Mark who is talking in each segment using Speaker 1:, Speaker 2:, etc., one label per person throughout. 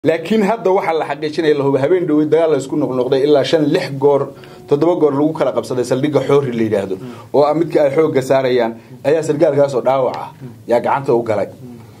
Speaker 1: لكن هذا waxa la xaqiijinay la hubo habeen dhow dagaal isku noqnoqday ilaa 5-6 goor 7 goor lagu kala qabsaday saldhiga xoori la yiraahdo oo midka ay xoogga saarayaan ayaa sargaalkaas oo dhaawac ah yaa gacanta u galay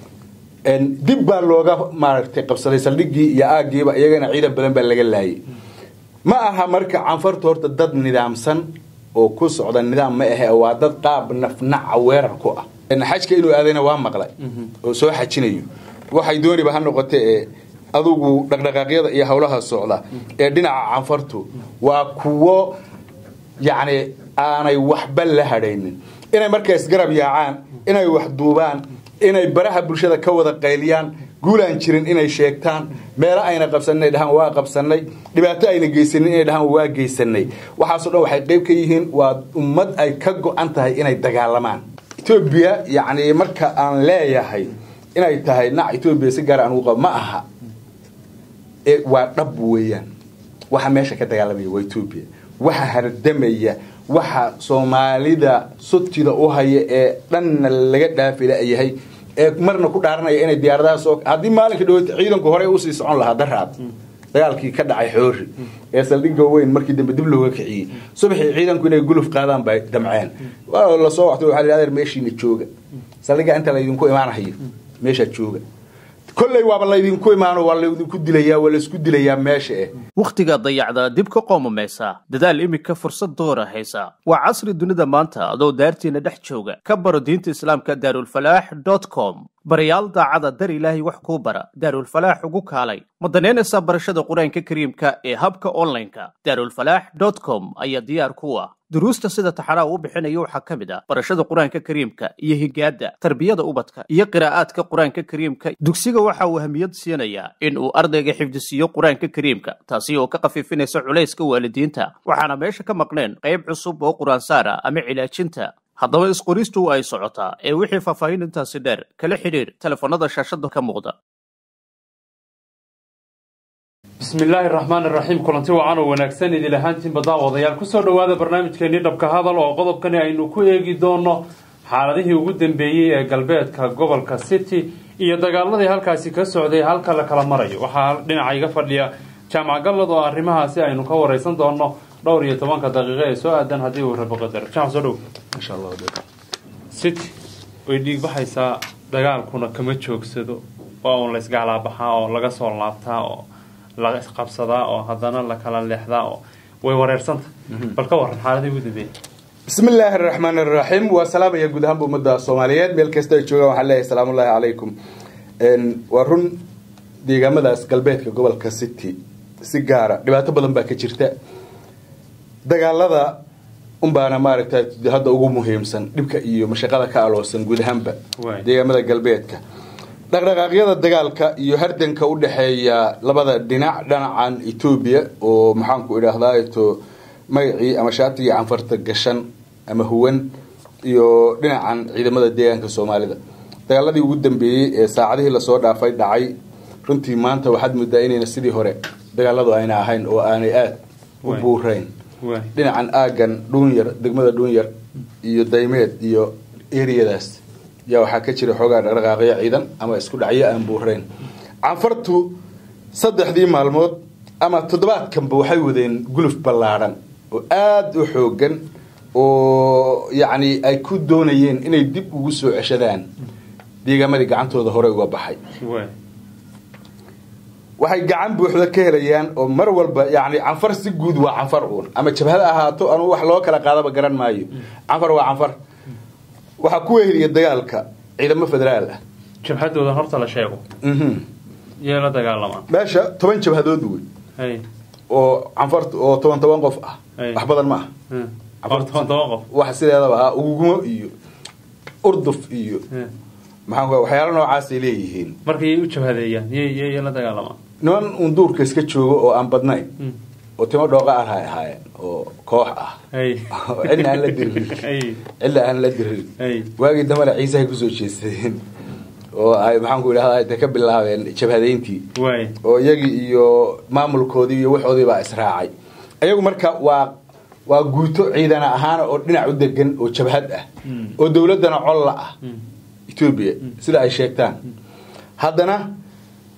Speaker 1: dib baa looga maaragtay qabsaday saldhigii iyo aagiiba iyagana ciidan badan baa laga laayay ma aha marka canfarta horta dad nidaamsan oo ku socda nidaam ma aha waa dad qaab nafnac weerar ku ah xajka inuu aadayna waa maqlay oo soo xajinayo waxay dooniba ha noqotay adugu dhaqdhaqaaqyada iyo hawlaha socda ee dhinaca canfartu waa kuwo yaani aanay waxba la hadhaynin inay markaas garab yaacaan inay wax duubaan inay baraha bulshada ka wada qayliyaan guulaan jirin inay sheegtaan meelo ayna qabsanay dhahan waa qabsanay dhibaato ayna geysanin inay dhahan waa geysanay waxaas oo dhan waxay qayb ka yihiin waa ummad ay ka go'an tahay inay dagaalamaan Ethiopia yaani marka aan leeyahay inay tahay Ethiopia si gaar ah ugu ma aha waa dhab weeyaan waxa meesha ka dagaalamaya waa Ethiopia waxa hardamaya waxa Soomaalida sutida u haya ee dhan laga dhaafila yahay ee marna ku dhaaranaya inay diyaaradaha soo hadii maalinka dhow ciidanku hore u sii socon lahaa daraad dagaalkii ka dhacay xoori ee saldhiga weyn markii dambe dib looga kiciyay subaxii ciidanku inay guluf qaadaan bay damceen waa la soo waqti waxa la yiraahdaa meeshii jooga saldhiga inta la idinku imaanayo meesha jooga كل واحد الله يدين كوي معنا والله يدين كدلة يا ولا سكدلة يا ماشى
Speaker 2: وقتك ضيع ذا دبك قوم ميسا دال إمك فرصة دورة هيسا وعصر الدنيا مانتا دو دارتي ندح شوجا كبر دين الإسلام كدارالفلاح.com بريال دا عدا دار إلهي وحكو برا دارالفلاح وقوك علي مدنين السابر شد قرآن كريم كإهابك أونلاين دارالفلاح.com أي ديار كوا دروس سيدة تحراو بحين يوحى كمدا برشاد قرآن كريم يهجاد تربية أوبتك قراءات كقرآن كريم دكسيغا وحا وهميد سينيا إنو أردق حفظسيو قرآن كريم تاسيو كقفيفين سعوليس كوالدينتا وحانا ميشا كمقنين قيب عصوب وقرآن سارة أمي علاجينتا haddaba isqoristu ay socotaa ee wixii faafahin intaasi dheer kala xiriir telefoonada shaashada ka muuqda
Speaker 3: bismillaahir rahmaanir rahiim kulanti wacan oo wanaagsan idil ahaantiin badawadayaal ku soo dhawaada barnaamijkeeni dhabka hadal oo qodobkani aynu ku eegi doono xaaladihii ugu dambeeyay ee galbeedka gobolka City iyo dagaaladii halkaasi ka socday halka la kala marayo waxa dhinaca iga fadhiya jaamac galad oo arrimahaasi aynu ka wareysan doono dhowr iyo 10 daqiiqo ee soo aadan hadii uu rabo qadar jaamac soo dhow
Speaker 1: insha Allah
Speaker 3: City way dhiig baxaysa dagaalkuna kama joogsado oo la isgaala baxaa oo laga soo laabtaa oo laga qabsadaa oo hadana la kala leexdaa oo way wareersanta bal ka waran xaaladii ugu dambeeyay
Speaker 1: bismillaahir rahmaanir rahiim wa salaam ya guud ahaan ummadda Soomaaliyeed meel kasta ay joogaan waxa leeyahay salaamu alaykum wa run deegaamadaas galbeedka gobolka City si gaar ah dhibaato badan baa ka jirta dagaalada umbaana maaragtay hadda ugu muhiimsan dhibka iyo mashaqada ka aloosan guud ahaanba deegaamada galbeedka dhaqdhaqaaqyada dagaalka iyo hardanka u dhaxeeya labada dhinacan Ethiopia oo maxaan ku iraahdaa to magacii ama shaatiga canfarta gashan ama huwan iyo dhinacan ciidamada deegaanka Soomaalida dagaaladii ugu dambeeyay ee saacadihii la soo dhaafay dhacay runtii maanta waxaad muddaa inayna sidii hore dagaaladu ayna ahayn oo aanay aad u buurayn dhinacan aagan dhuunyar degmada dhuunyar iyo daymeed iyo eriyadaas yaa waxa ka jira xogaa dhaqdhaqaaqyo ciidan ama isku dhacyo aan buurayn canfartu saddexdii maalmood ama toddobaadkanba waxay wadeen guluf ballaaran oo aad u xoogan oo yaani ay ku doonayeen inay dib ugu soo ceshadaan deegaamada gacantooda hore uga baxay waxay gacan buuxda ka helayaan oo mar walba yaani canfar si guud waa canfar uun ama jabhada ahaato anu wax loo kala qaadaba garan maayo canfar waa canfar waxa ku weeriya dagaalka ciidamada federaal ah
Speaker 3: jabhadooda horta la sheego yeela dagaalama
Speaker 1: meesha 10 jabhadood weey oo canfar oo 10 qof ah wax badan ma aha
Speaker 3: 10 qof
Speaker 1: wax sideedaba ugu iyo urduf iyo maxaa waxyaalo noocaas ay leeyihiin
Speaker 3: markay u jabhadeeyaan yeela dagaalama
Speaker 1: noon un duurka iska joogo oo aan badnayn oo timo dhooqa ah ahaayeen oo koox ah cidna aan la dirin illa aan la dirin waagi damara Ciise ay ku soo jeesteen oo ay maxaan ku ilaahay ay ka bilaabeen jabhadeyntii oo iyagi iyo maamulkoodii iyo waxoodii baa israacay ayagu marka waa guuto ciidan ahaan oo dhinac u degan oo jabhad ah oo dawladana col ah Ethiopia sida ay sheegtaan haddana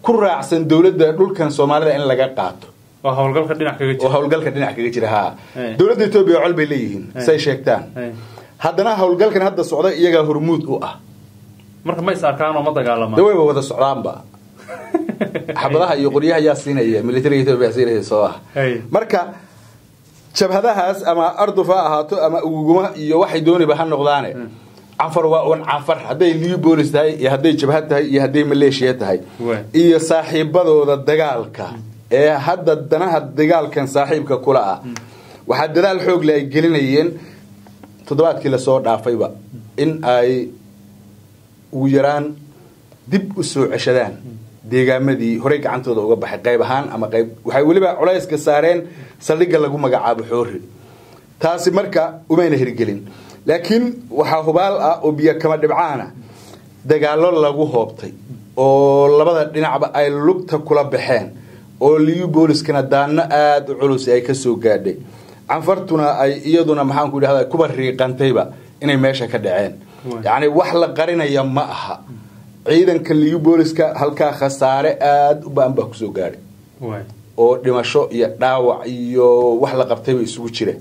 Speaker 1: ku raacsan dawladda dhulkan Soomaalida in laga qaato
Speaker 3: oo hawlgalka
Speaker 1: dhinac kaga jira ha dawladda Itoobiya col bay leeyihiin say sheegtaan haddana hawlgalkan hadda socda iyaga hormuud u ah
Speaker 3: marka ma is arkaan oo ma dagaalamaan
Speaker 1: way wada socdaanba xabadaha iyo qoryaha yaa siinaya military Itoobiya siinaya soo marka jabhadahaas ama ardufa ahaato ama uguguma iyo waxay doonayba ha noqdaane Anfar waa on Anfar haday liyu boolis tahay iyo haday jabhad tahay iyo haday maleeshiya tahay iyo saaxiibadooda dagaalka ee hadda danaha dagaalkan saaxiibka kula ah waxa dadaal xoog leh ay gelinayeen toddobaadkii la soo dhaafayba in ay ugu yaraan dib u soo ceshadaan deegaamadii hore gacantooda uga baxay qayb ahaan ama qayb waxay waliba culayska saareen saldhigga lagu magacaabo Xoori taasi marka umayna hirgelin laakiin waxa hubaal ah oo biyo kama dhibcaana dagaalo lagu hoobtay oo labada dhinacba ay lugta kula baxeen oo liyu booliskana daana aad u culus ay ka soo gaadhay Anfartuna ay iyaduna maxaan ku yiraahdaa kuba riiqantayba inay meesha ka dhaceen yaani wax la qarinaya ma aha ciidanka liyu booliska halka khasaare aad u baan ba ku soo gaaray oo dhimasho iyo dhaawac iyo wax la qabtay isugu jira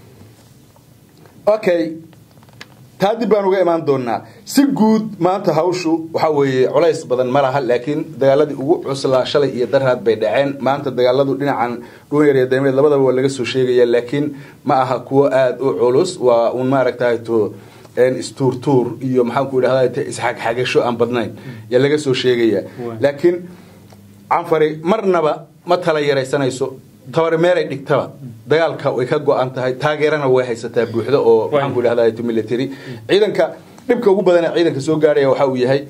Speaker 1: okay taadi baan uga imaan doonaa si guud maanta hawshu waxa weeye culays badan ma laha laakiin dagaaladii ugu cuslaa shalay iyo daraad bay dhaceen maanta dagaaladu dhinacan dhuunyar iyo daymeed labadaba waa laga soo sheegaya laakiin ma aha kuwa aad u culus waa un maaragtay to istuurtuur iyo maxaan ku yiraahdaa isxagasho aan badnayn ya laga soo sheegaya laakiin Anfari marnaba ma tala yaraysanayso tabar meelay dhigtaba dagaalka way ka go'an tahay taageerana way haysataa buuxda oo waxaan ku yiraahdaa military ciidanka dhibka ugu badan ee ciidanka soo gaaraya waxa uu yahay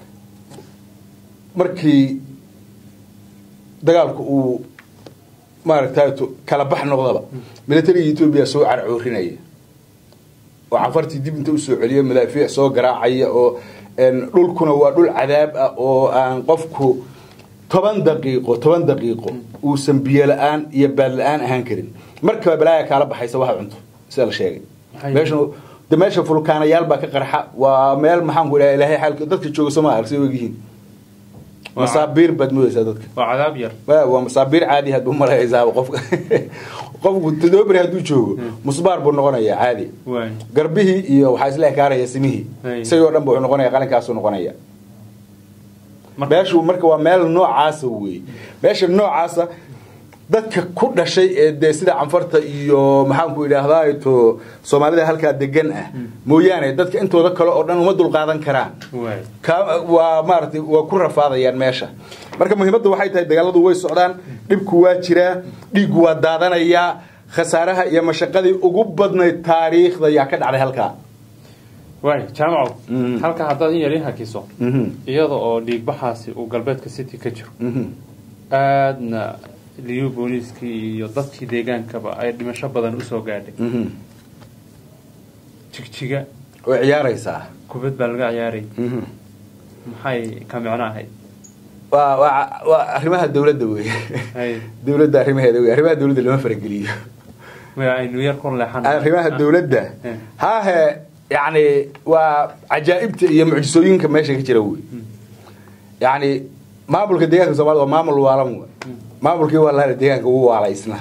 Speaker 1: markii dagaalku uu maaragtay kala bax noqdaba military Ethiopia soo carcoorinaya oo Anfartii dib inta u soo celiyo madaafiic soo garaacaya oo dhulkuna waa dhul cadaab ah oo aan qofku 10 daqiiqo uu sanbiye la'aan iyo baad la'aan ahaan karin marka balaaya kala baxaysa waxa cunto sida la sheegay meesha fulkaanayaal baa ka qarxa waa meel maxaan ku ilaahay xalka dadka jooga Soomaaliya si weegihiin masaabiir badmooysa dadka
Speaker 3: waa cadaab yar
Speaker 1: waa masaabiir caadi haduu malaysaa qofku tadoobar haduu joogo musbaar buu noqonayaa caadi garbihi iyo waxa isla kaaraya simihi sayoo dhan buu noqonayaa qalinkaas uu noqonayaa meeshu marka waa meel noocaas weey meesha noocaas dadka ku dhashay ee sida Anfarta iyo maxaan ku yiraahdaa to Soomaalida halka degan ah mooyaane dadka intooda kale oo dhan uma dul qaadan karaan waa maartay waa ku rafaadayaan meesha marka muhiimaddu waxay tahay dagaaladu way socdaan dhibku waa jira dhiigu waa daadanaya khasaaraha iyo mashaqadii ugu badnayd taariikhda yaa ka dhacday halka
Speaker 3: jaamaco halka haddaad in yarin hakiso iyada oo dhiig baxaasi uu galbeedka city ka jiro aadna liyu booliskii iyo dadkii deegaankaba ay dhimasho badan u soo gaadhay jigjiga
Speaker 1: oo ciyaaraysaa
Speaker 3: kubad baa laga ciyaaray maxay ka macnahay
Speaker 1: waa arrimaha dawladda weey dawladda arrimaheeda weey arrimaha dawladda lama farageliyo
Speaker 3: aynu yar kon leexan
Speaker 1: arrimaha dawladda يعني وعجائبته هي معجزوينك ماشي كجيره يعني maamulka deegaanka Soomaaliya waa maamul waalan maamulkii waa la deegaanka uu waalaysna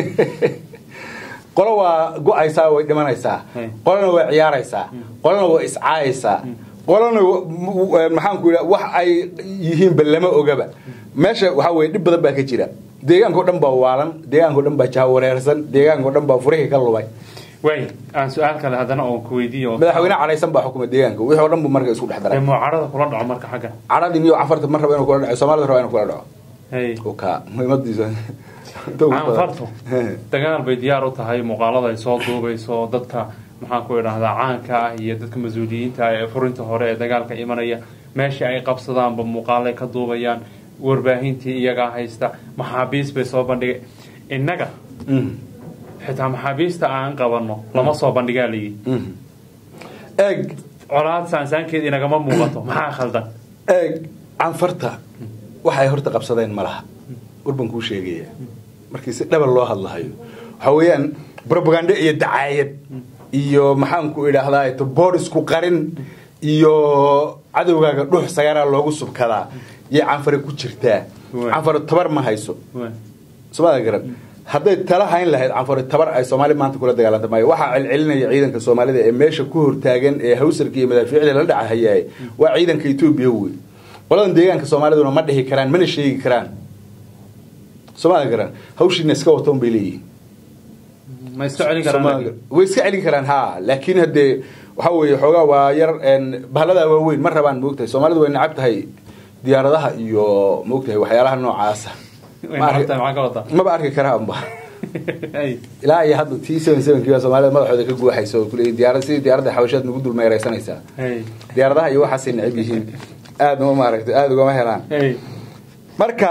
Speaker 1: qolo waa go'aysaa way dhimanaysaa qolana way ciyaaraysaa qolana way iscaayaysaa qolana maxaan ku yiraahdaa wax ay yihiin balama ogaba meesha waxa way dhib badan baa ka jira deegaanka oo dhan baa waalan deegaanka oo dhan baa jaha wareersan deegaanka oo dhan baa furihi ka lubay
Speaker 3: way aan su'aal kale hadana oo ku weydiiyo
Speaker 1: madaxweyne calaysan baa xukuumada deegaanka wixii oo dhan buu markaa isku dhaxdaray
Speaker 3: mucaarada kula dhaco marka xaga
Speaker 1: caradii iyo Anfarta mar raba inuu kula dhaco Soomaalida raba inuu kula dhaco oka muhiimadiisa
Speaker 3: Anfartu dagaal bay diyaar u tahay muuqaalada ay soo duubayso dadka maxaan ku yiraahdaa caanka ah iyo dadka mas'uuliyiinta ee furinta hore ee dagaalka imanaya meesha ay qabsadaan ba muuqaal ay ka duubayaan warbaahintii iyaga haysta maxaabiis bay soo bandhigay innaga xitaa maxaabiista aan qabanno lama soo bandhigalayay colaad saansaankeed inagama muuqato maxaa khaldan
Speaker 1: Anfarta waxay horta qabsadeen malaha urban ku sheegaya markii si dhab loo hadlayo waxa weeyaan propaganda iyo dacaayad iyo maxaan ku idhaahdaa to board isku qarin iyo cadawgaaga dhuux sagara loogu subkadaa iyo canfare ku jirtaa canfare tabar ma hayso Soomaaliya garan hadday tala hayn lahayd canfare tabar ay Soomaali maanta kula dagaalanta maayo waxa cilcilinaya ciidanka Soomaalida ee meesha ku hortaagan ee hawsarka iyo madaafiicda la dhacayay waa ciidanka Itoobiya weey waladan deegaanka Soomaaliduna ma dhihi karaan mana sheegi karaan Soomaaliya garan hawshiina iska wato bay leeyihiin
Speaker 3: ma iska celin karaan
Speaker 1: way iska celin karaan ha laakiin hadee waxa weeye xoogaa waa yar bahalada waaweyn ma rabaan moogtay Soomaalidu way nacab tahay diyaaradaha iyo moogtay waxyaalaha noocaas ma ba arki karaan ba ilaa ay hadda T77 kiiba Soomaalida madaxooda ka guuxayso kulay diyaaradda xawashad nagu dul meeraysanaysa diyaaradaha iyo waxa siin nacib yihiin aad ma maaragtay aad uga ma helaan marka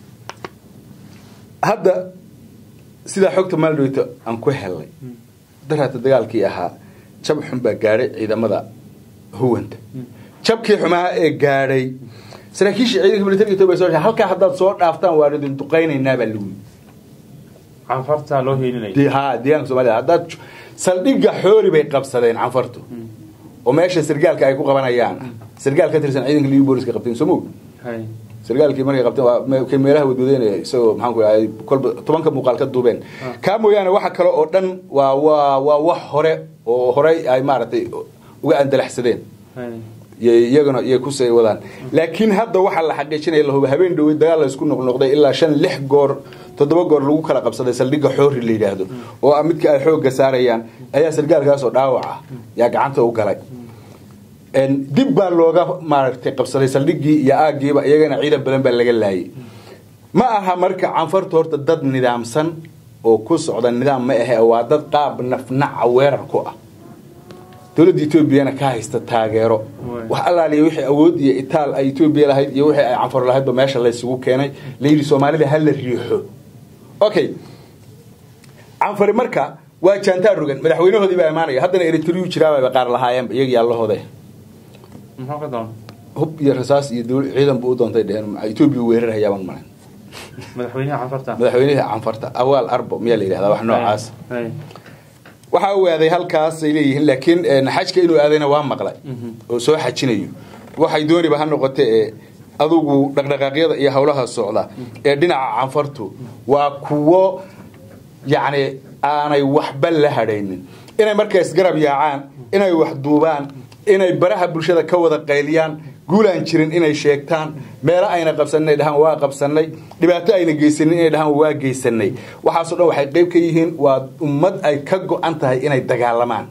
Speaker 1: hadda sida xogta maaldoyta aan ku helay darata dagaalkii ahaa jab xun baa gaaray ciidamada huwanta jabkii xumaa ee gaaray saraakiisha ciidanka militariga Itoobiya soo halka haddaad soo dhaaftaan waa idin duqeynaynaa baa lagu
Speaker 3: canfarta loo heelinay
Speaker 1: deegaanka Soomaaliya haddaad saldhigga xoori bay qabsadeen canfartu oo meesha sargaalka ay ku qabanayaan sargaal ka tirsan ciidanka liibi booliska qabteen Soomaaliya sargaalkii markay qabteen waa meelaha wadoodeynaya isagoo maxaan ku yahay kolba 10 muuqaal ka duubeen ka mooyaane waxa kale oo dhan waa wax hore ay maartay uga andalaxsadeen iyaguna iyo ku sii wadaan laakiin hadda waxa la xaqiijinay la hubo habeen dhow dagaal la isku noqnoqday ilaa 5-6 goor 7 goor lagu kala qabsaday saldhigga xoori la yiraahdo oo midka ay xoogga saarayaan ayaa sargaalkaas oo dhaawac ah yaa gacanta u galay dib baa looga maaragtay qabsaday saldhiggii iyo aagiiba iyagana ciidan badan baa laga laayay ma aha marka canfarta horta dad nidaamsan oo ku socda nidaam ma aha waa dad qaab nafnac weerar ku ah dawladda Itoobiya ka haysta taageero wax allaaliyo wixii awood iyo itaal ay Itoobiya lahayd iyo wixii ay canfar lahayd ba meesha la isugu keenay leeyri Soomaalida hal la riixo okay canfar marka waa jaantaa rugan madaxweynahoodii baa imaanaya haddana Eritrea jiraaba qaar lahaayeen iyaga yaalahooda hub iyo rasaas iyo ciidan buu doontay dheen Itoobiya weerar hayaan maran madaxweynaha canfarta awaal arbo miya la yiraahdaa wax noocaas waxa uu aaday halkaas ay leeyihiin laakiin xajka inuu aadayna waa maqlay oo soo xajinayo waxay dooniba ha noqotay adugu dhaqdhaqaaqyada iyo hawlaha socda ee dhinaca canfartu waa kuwo yaani aanay waxba la hadhaynin inay markaas garab yaacaan inay wax duubaan inay baraha bulshada ka wada qayliyaan guulaan jirin inay sheegtaan meelo ayna qabsanay dhahan waa qabsanay dhibaato ayna geysanin inay dhahan waa geysanay waxaas oo dhan waxay qayb ka yihiin waa ummad ay ka go'an tahay inay dagaalamaan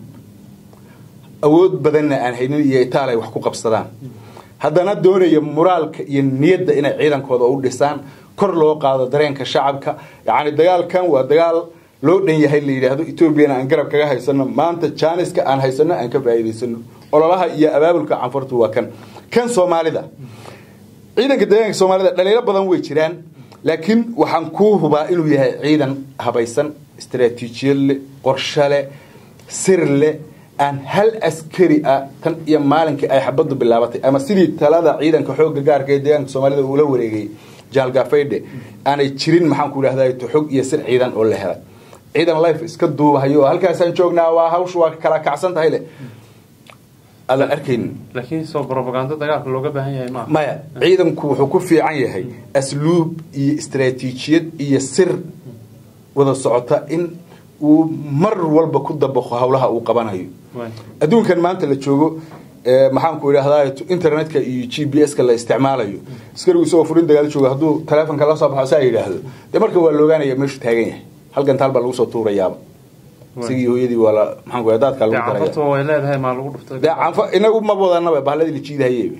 Speaker 1: awood badanna aan haynin iyo itaal ay wax ku qabsadaan haddana doonaya moraalka iyo niyadda inay ciidankooda u dhisaan kor loo qaado dareenka shacabka yaani dagaalkan waa dagaal loo dhan yahay la yiraahdo Itoobiyana aan garab kaga haysano maanta Jaaniska aan haysano aan ka faa'iideysano ololaha iyo abaabulka canfartu waa kan Soomaalida ciidanka deegaanka Soomaalida dhaliilo badan way jiraan laakiin waxaan ku hubaa inuu yahay ciidan habaysan istiraatiijiyad qorshe leh sir leh aan hal askari tan iyo maalinkii ay xabadu bilaabatay ama sidii talada ciidanka xoogga gaarka ee deegaanka Soomaalida uu la wareegay jaalgaafayde aanay jirin maxaan ku raahdaa xog iyo sir ciidan oo la helay ciidan life iska duubahayo halkaas aan joognaa waa hawshu waa kala kacsan tahay le ala arkin
Speaker 3: laakiin soo propaganda dagaalka looga baahan yahay ma
Speaker 1: maya ciidanku wuxuu ku fiican yahay asluub iyo istiraatiijiyad iyo sir wada socota in uu mar walba ku dabaqo hawlaha uu qabanayo adduunkan maanta la joogo maxaan ku yiraahdaa internetka iyo GPS-ka la isticmaalayo iskarigu soo furin dagaal jooga haduu telefoonka la soo baxo yiraahdo de marka waa loogaanaya meeshu taagan yahay halkan talba lagu soo tuurayaa sigi hooyadii wala maxaan ku yiraahdaa dadka lagu daraya
Speaker 3: canfarta way leedahay ma lagu dhuftay
Speaker 1: canfar inagu ma wadanaba bahladii la jiidaayay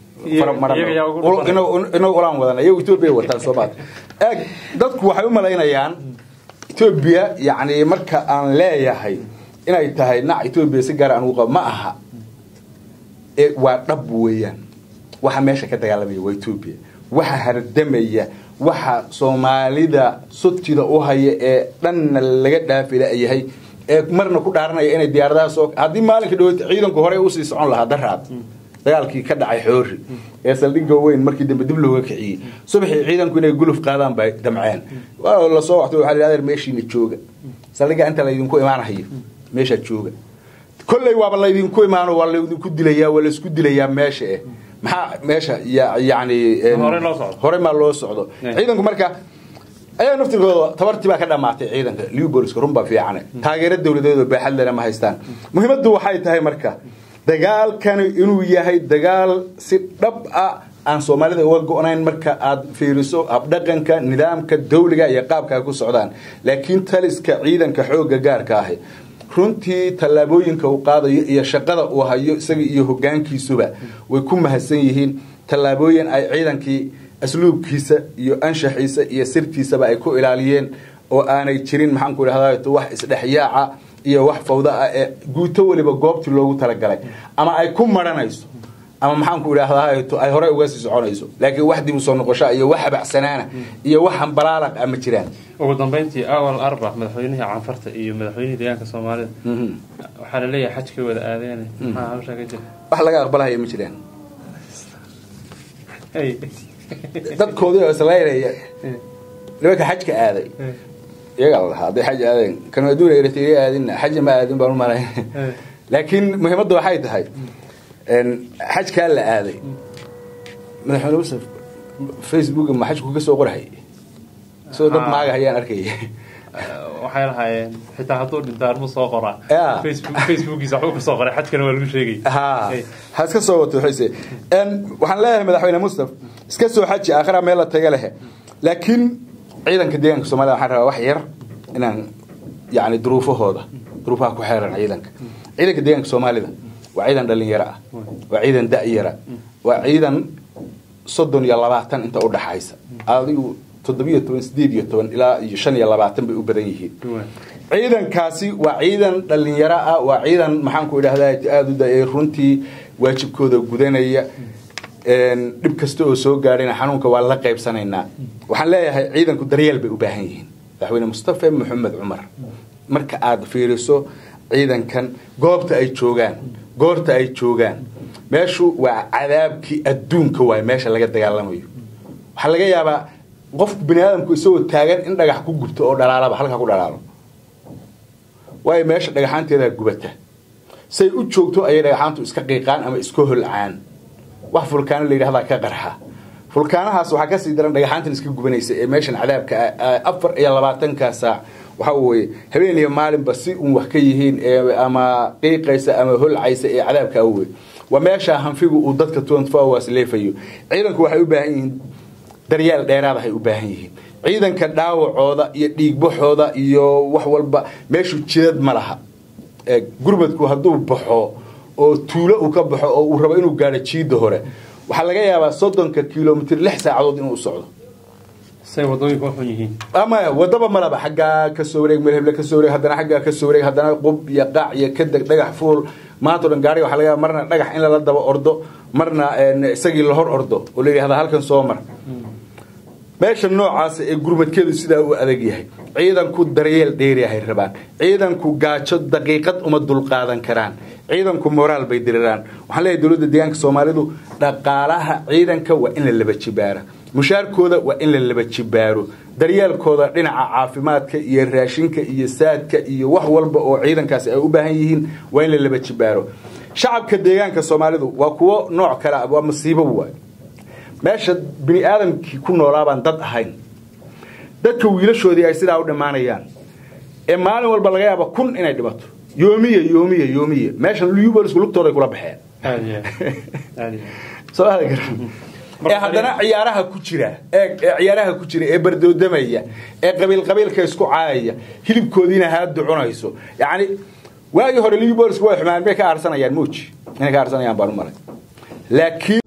Speaker 1: inuu oran wadana iyagu Itoobiya wataan Soomaad dadku waxay u maleynayaan Itoobiya yaani marka aan leeyahay inay tahay nac Itoobiya si gaar ah ugu qab ma aha waa dhab weeyaan waxa meesha ka dagaalamaya waa Itoobiya waxa hardamaya waxa Soomaalida sutida u haya ee dhan laga dhaafilay ee marna ku dhaaranaya inay diyaaradaha soo hadii maalinka dhawaato ciidanku hore u sii socon lahaa daraad dagaalkii ka dhacay xoori ee saldhigga weyn markii dambe dib looga kiciyay subaxii ciidanku inay guluf qaadaan bay damceen waa la soo waxtay waxa la yiraahdaa meeshiina jooga saldhigga inta la idinku imaanayo meesha jooga kullay waaba la idinku imaano waa la idinku dilayaa wala isku dilayaa meesha maxaa meesha yani hore ma loo socdo ciidanku marka ayaa naftirkooda tabartii baa ka dhamaatay ciidanka Liverpoolska runba fiican taageero dawladeed oo baaxad leh ma haystaan muhiimadu waxay tahay marka dagaalkan inuu yahay dagaal si dhab ah aan Soomaalida uga go'nayn marka aad fiiriso habdhaqanka nidaamka dawliga iyo qaabka ay ku socdaan laakiin taliska ciidanka xoogga gaarka ah runtii talaabooyinka uu qaadayo iyo shaqada uu hayo isaga iyo hoggaankiisuba way ku mahadsan yihiin talaabooyin ay ciidankii asluubkiisa iyo anshaxiisa iyo sirtiisaba ay ku ilaaliyeen oo aanay jirin maxaan ku idhahdaa wax isdhexyaaca iyo wax fawda ah ee guuto waliba goobtii loogu talagalay ama ay ku maranayso ama maxaan ku idhahdaa ay hore uga sii soconayso laakiin wax dib u soo noqosho iyo wax habacsanaana iyo wax hambalaalaq ama jiraan
Speaker 3: ugu dambeyntii awal arba madaxweynaha caanfarta iyo madaxweynaha deegaanka Soomaalida waxa la leeyahay xajka wada aadeen ma hawsha ka jira
Speaker 1: wax laga aqbalayo ma jiraan dadkoodii oo isleeyahay nimanka xajka aaday iyaga la haday xaj aadeen kan aduun Eritrea aadin xaj ma aadin baan u malayn laakiin muhiimadu waxay tahay xajka la aaday madaxweynaha Facebook ma xajku ka soo qoray soo dad maaga hayaan arkay
Speaker 3: waxay lahaayeen xitaa haduu dhintaan ma soo qoraa Facebook-giisa wuxuu ka soo qoray xajkana waa lagu sheegay
Speaker 1: ha iska soo wato xise waxaan leeyahay madaxweyne Mustafa iska soo xaji aakhira meel la taga leh laakiin ciidanka deegaanka Soomaalida waxaan rabaa wax yar inaan yani duruufaha ku xeeran ciidanka deegaanka Soomaalida waa ciidan dhalinyaro ah waa ciidan da'yara waa ciidan 32 inta u dhaxaysa adigu 17 ilaa 25 bay u badan yihiin ciidankaasi waa ciidan dhalinyaro ah waa ciidan maxaan ku idhahdaa aad u daayay runtii waajibkooda gudanaya dib kasta oo soo gaarina xanuunka waa la qaybsanaynaa waxaan leeyahay ciidanku daryeel bay u baahan yihiin madaxweyne Mustafa Maxamed Cumar marka aad fiiriso ciidankan goobta ay joogaan meeshu waa cadaabki adduunka way meesha laga dagaalamayo waxa laga yaabaa qof bini'aadamku isoo taagan in dhagax ku gubto oo dhalaalaba halka ku dhalaalo way meesha dhagaxaanteeda gubata say u joogto ay dhagaxaantu iska qiiqaan ama iska holcaan wax fulkaan la yiraahdo ka qarxa fulkaanahaas waxa ka sii daran dhagaxaantan iska gubanaysa ee meeshan cadaabka 24 saac waxa weeye habeen iyo maalinba si wax ka yihiin ama qiiqaysa ama holcaysa ee cadaabka awey waa meesha hanfigu uu dadka 24 hours leefayo ciidanku waxay u baahan yihiin daryeel dheeraad ah ay u baahan yihiin ciidanka dhaawacooda iyo dhiigbaxooda iyo wax walba meeshu jidad ma laha gurbadku haduu baxo oo tuulo uu ka baxo oo uu rabo inuu gaaro jiida hore waxa laga yaabaa 30 kiiloomitir 6 saacadood inuu socdo
Speaker 3: say wadooyinka waxu yihiin
Speaker 1: ama wadaba malaba xagga ka soo wareeg meelhebla ka soo wareeg hadana xagga ka soo wareeg hadana qub iyo qaac iyo ka dhagax fuul maanta dhan gaari waxa laga yaabaa marna dhagax in la daba ordo marna isagii la hor ordo oo la yiraahdo halkan soo mar meesha noocaas ee gurmadkeedu sidaa u adag yahay ciidanku daryeel dheeri ah rabaan ciidanku gaajo daqiiqad uma dul qaadan karaan ciidanku moraal bay diriraan waxaan leeyahay dawladda deegaanka Soomaalidu dhaqaalaha ciidanka waa in la laba jibaara mushaarkooda waa in la laba jibaaro daryeelkooda dhinaca caafimaadka iyo raashinka iyo saadka iyo wax walba oo ciidankaas ay u baahan yihiin waa in la laba jibaaro shacabka deegaanka Soomaalidu waa kuwa nooc kale ah waa masiibo waay meesha bini aadamkii ku noolaabaan dad ahayn dadka wiilashoodii ay sidaa u dhamaanayaan ee maalin walba laga yaabo 1000 inay dhibato yoomiye meesha Liverpool lugtooda kula baxeen soo haddana ciyaaraha ku jira ee bardoodamaya ee qabiilka isku caayaya hilibkoodiina haad cunayso yaani waagi hore Liverpool way xumaan bay ka arsanayaan muuji inay ka arsanayaan baan u malay laakiin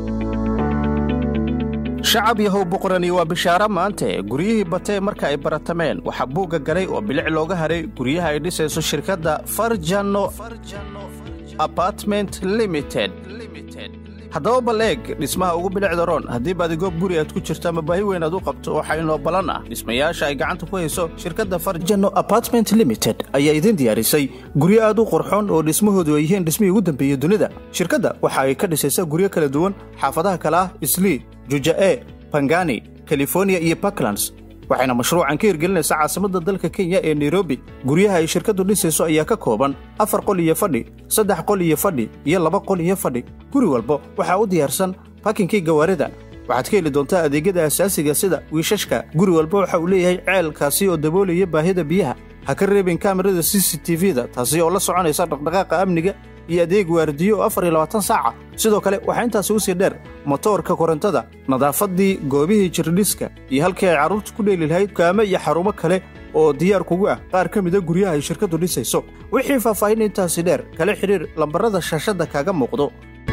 Speaker 2: shacab yahow boqorani waa bishaara maanta guryihii batay marka ay baratameen waxa buuga galay oo bilic looga haray guryaha ay dhisayso shirkadda Farjano Apartment Limited haddaba baleeg dhismaha ugu bilicda roon haddii baadigo guri aad ku jirto ama baahi weyn aad u qabto waxa inoo balan ah dhismayaasha ay gacanta ku hayso shirkadda Farjano Apartment Limited ayaa idin diyaarisay guryo aad u qurxoon oo dhismahoodu ay yihiin dhismihii ugu dambeeyay dunida shirkadda waxa ay ka dhisaysaa guryo kala duwan xaafadaha kala Islii Jujae Pangani California iyo Parklands waxayna mashruucan ka hirgelinaysaa caasimadda dalka Kenya ee Nairobi. Guryaha ay shirkadu dhisayso ayaa ka kooban 4 qol iyo fadhi, 3 qol iyo fadhi iyo 2 qol iyo fadhi. Guri walba waxa uu diyaarsan parking-kii gawaarida. waxaad ka heli doontaa adeegyada asaasiga sida wiishashka. Guri walba waxa uu leeyahay ceelkaasi oo daboolaya baahida biyaha. ha ka reebin kaamirada CCTV-da taasi oo la soconaysa dhaqdhaqaaqa amniga iyo adeeg waardiyo 24 saac. sidoo kale waxa intaas u sii dheer motorka korontada, nadaafadii goobihii jirdhiska iyo halkii ay carruurtu ku dheeli lahayd kaama iyo xarumo kale oo diyaar kugu ah qaar ka mid ah guryaha ay shirkadu dhisayso. wixii faahfaahin intaasi dheer kala xiriir lambarada shaashada kaaga muuqdo.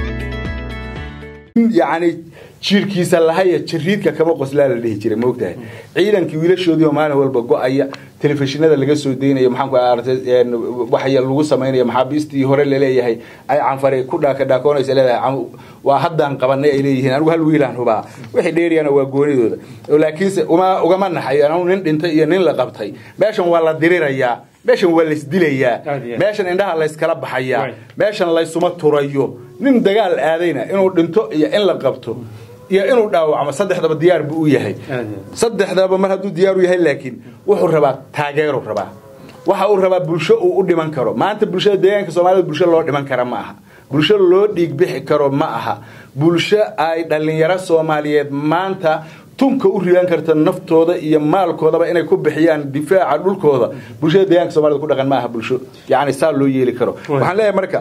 Speaker 1: يعني شركيسا لهاي جريدka kama qoslaa la dhihi jiray moogtahay ciidankii wiilashoodii oo maalin walba go'aya telefishinada laga soo deynay maxaan ku aragtay waxa lagu sameeyay maxaabiistii hore la leeyahay ay canfare ku dhaakoonaysay leedahay waa haddaan qabanay ay leeyihiin anigu hal wiilaan hubaa wixii dheeriyana waa goonidooda laakiin ugama naxay anigu nin dhintay iyo nin la qabtay meeshan waa la dirirayaa meeshan waa la isdilayaa meeshan indhaha la iskala baxayaa meeshan la isuma turayo nin dagaal aadayna inuu dhinto iyo in la qabto iyo inuu dhaawacmo saddexdaba diyaar buu u yahay saddexdaba mar hadduu diyaar u yahay laakiin wuxuu rabaa taageero rabaa waxa uu rabaa bulsho uu u dhiman karo maanta bulshada deegaanka Soomaaliyeed bulsho loo dhiman kara ma aha bulsho loo dhiig bixi karo ma aha bulsho ay dhalinyaro Soomaaliyeed maanta tunka u riyan karta naftooda iyo maalkoodaba inay ku bixiyaan difaaca dhulkooda bulshada deegaanka Soomaaliyeed ku dhaqan ma aha bulsho yaani saa loo yeeli karo waxaan leeyahay marka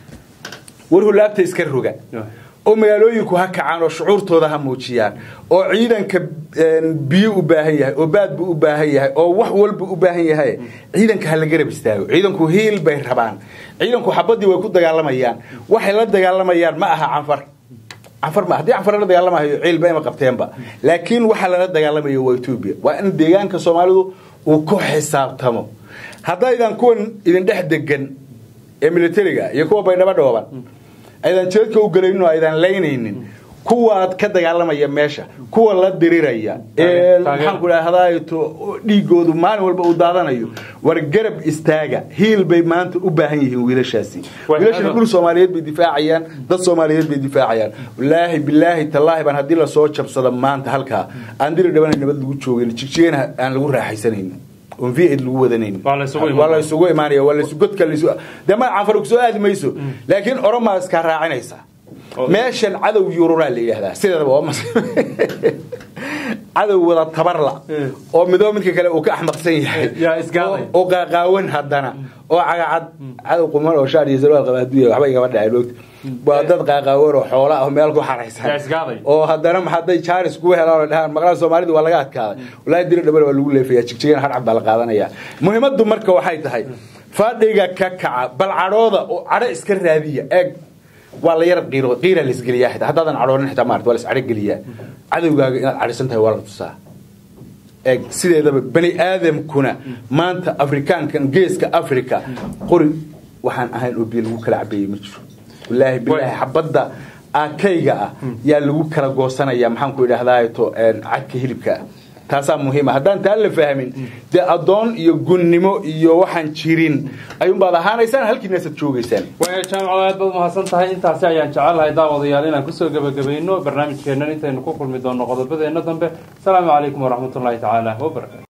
Speaker 1: warhu laabta iska roga oo magaalooyinku ha kacaan oo shucuurtooda ha muujiyaan oo ciidanka biyo u baahan yahay oo baad buu u baahan yahay oo wax walba u baahan yahay ciidanka hal garab istaago ciidanku heel bay rabaan ciidanku xabadii way ku dagaalamayaan waxay la dagaalamayaan ma aha canfar ma hadii canfar la dagaalamayo ciil bay ma qabteenba laakiin waxa la dagaalamayo waa Itoobiya waa in deegaanka Soomaalidu uu ku xisaabtamo haddaydan kuwan idin dhex degan ee militariga iyo kuwa bay dhooban aydan jeedka u galayno aydan leynaynin kuwaad ka dagaalamaya meesha kuwa la diriraya ee maxaan ku raahdaa dhiigoodu maalin walba u daadanayo war garab istaaga heel bay maanta u baahan yihiin wiilashaasi wiilasha dhul Soomaaliyeed bay difaacayaan dad Soomaaliyeed bay difaacayaan wallahi billahi tallaahi baan hadii la soo jabsado maanta halka aan diri dhabanay nabad lagu joogin jigjigeena aan lagu raaxaysanaynin on fiid lagu wadanayn wala isugu imaanaya wala isu godka liisu dama canfar ku soo aad mayso laakiin oroma iska raacinaysa meeshan cadow yururaa leeyahay sideedaba waa cadow wada tabarla oo midoominka kale uu ka axmaqsan yahay oo qaaqaawan hadana oo cagacad cadow qumar oo shaar iyo sarwaal qaba adduunka waxba iga dhacay loogta waa dad qaaqaawan oo xoolo ah meel ku xaraysan oo hadana maxaday jaaris ku helaan dhahan maqlaan Soomaalidu waa laga adkaaday walaa dir dhabar waa lagu leefayaa jigjigan har cad baa la qaadanaya muhiimadu marka waxay tahay fadhiga ka kaca bal cadhooda oo cadho iska raadiya eeg waa la yar qiira la isgaliyaa haddaadan cadhoonin xitaa maartay waa la iscadho geliyaa cadowgaaga inaad cadhisan tahay waa la tusaa eeg sideedaba bani aadamkuna maanta afrikaankan geeska Afrika qori waxaan ahayn oo biyo lagu kala cabeeyay ma jiro wallaahi billahi xabadda akayga ah yaa lagu kala goosanaya maxaan ku idhaahdaa cadka hilibka taasa muhiim ah hadaan taa la fahmin de adoon iyo gunnimo iyo waxaan jirin ayuun baad ahaanaysaan halkiina sad joogaysaan
Speaker 3: way jaamacad baad mahadsan tahay intaasi ayaan jecelahay daawadayaal inaan ku soo gabagabayno barnaamijkeena intaynu ku kulmi doono qodobadeena dambe. Assalaamu calaykum wa rahmatullaahi ta'ala wa barakaatuh.